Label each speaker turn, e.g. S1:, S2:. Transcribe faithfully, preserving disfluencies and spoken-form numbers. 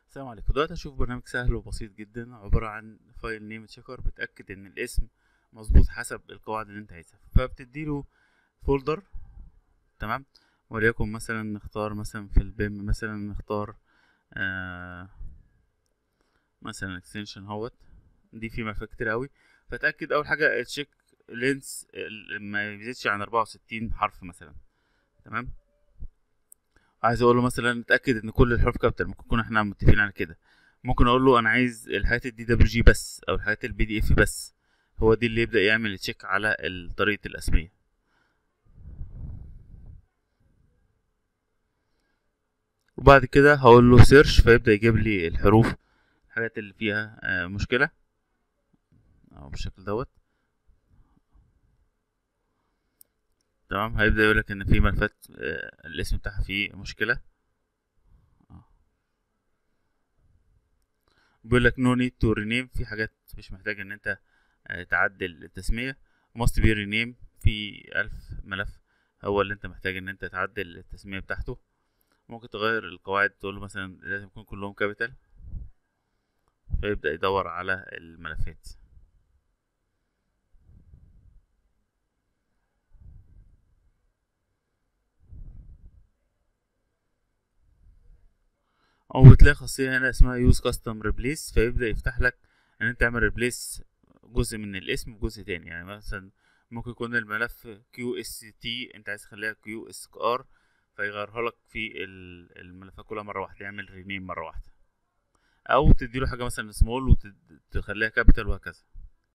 S1: السلام عليكم. دلوقتي هشوف برنامج سهل وبسيط جدا، عبارة عن فايل نيم تشيكر بتأكد ان الاسم مظبوط حسب القواعد اللي انت عايزها. فبتديله فولدر، تمام. وليكن مثلا نختار مثلا في البيم، مثلا نختار آه مثلا اكستنشن اهوت. دي في ملفات كتير اوي. فتأكد اول حاجة تشيك لينس ما يزيدش عن اربعة وستين حرف مثلا، تمام. عايز اقول له مثلا اتاكد ان كل الحروف كابيتال، ممكن نكون احنا متفقين على كده. ممكن اقول له انا عايز الحاجات الدي دبليو جي بس، او الحاجات البي دي اف بس. هو دي اللي يبدا يعمل تشيك على ال- طريقه الاسميه. وبعد كده هقول له سيرش، فيبدا يجيب لي الحروف، الحاجات اللي فيها آه، مشكله، او بالشكل دوت. تمام، هيبدا يقول لك ان في ملفات آه، الاسم بتاعها فيه مشكله. آه. بيقول لك نو نيد تو رينيم، في حاجات مش محتاج ان انت آه، تعدل التسمية. must be rename، في ألف ملف هو اللي انت محتاج ان انت تعدل التسمية بتاعته. ممكن تغير القواعد، تقول له مثلا لازم يكون كلهم كابيتال، فيبدأ يدور على الملفات. او بتلاقي خاصية هنا اسمها use custom replace، فيبدأ يفتح لك ان انت تعمل replace جزء من الاسم بجزء تاني. يعني مثلا ممكن يكون الملف كيو اس تي انت عايز تخليها كيو اس ار، فيغيرها لك في ال- الملفات كلها مرة واحدة، يعمل رينيم مرة واحدة. او تديله حاجه مثلا سمول وتخليها كابيتال وهكذا.